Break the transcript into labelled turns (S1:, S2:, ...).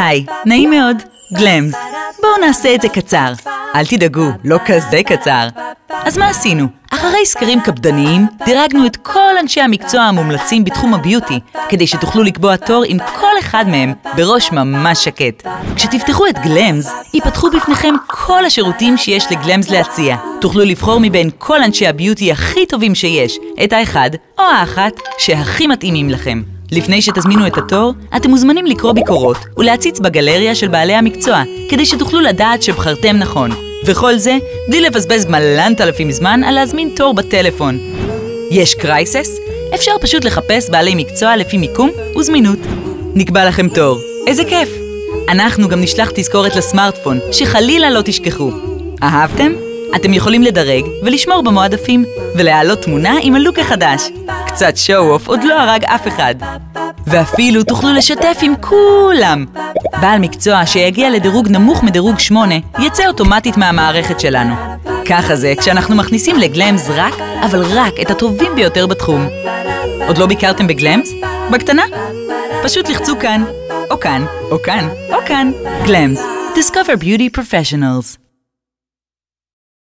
S1: היי, נעים מאוד, גלמס. בואו נעשה את זה קצר. אל תדאגו, לא כזה קצר. אז מה עשינו? אחרי סקרים קפדניים, דירגנו את כל אנשי המקצוע המומלצים בתחום הביוטי, כדי שתוכלו לקבוע תור עם כל אחד מהם בראש ממש שקט. כשתפתחו את גלמס, ייפתחו בפניכם כל השירותים שיש לגלמס להציע. תוכלו לבחור מבין כל אנשי הביוטי הכי טובים שיש, את האחד או האחת שהכי מתאימים לכם. לפני שתזמינו את התור, אתם מוזמנים לקרוא ביקורות ולהציץ בגלריה של בעלי המקצוע, כדי שתוכלו לדעת שבחרתם נכון. וכל זה, בלי לבזבז מלנת אלפים זמן על להזמין תור בטלפון. יש קרייסס? אפשר פשוט לחפש בעלי מקצוע לפי מיקום וזמינות. נקבע לכם תור. איזה כיף! אנחנו גם נשלח תזכורת לסמארטפון, שחלילה לא תשכחו. אהבתם? אתם יכולים לדרג ולשמור במועדפים, ולהעלות תמונה עם הלוק החדש. קצת שואו-אוף עוד לא הרג אף אחד. ואפילו תוכלו לשתף עם כולם. בעל מקצוע שיגיע לדירוג נמוך מדירוג 8, יצא אוטומטית מהמערכת שלנו. ככה זה כשאנחנו מכניסים לגלמס רק, אבל רק את הטובים ביותר בתחום. עוד לא ביקרתם בגלמס? בקטנה? פשוט לחצו כאן, או כאן, או כאן, או כאן. גלמס, Discover Beauty Professionals.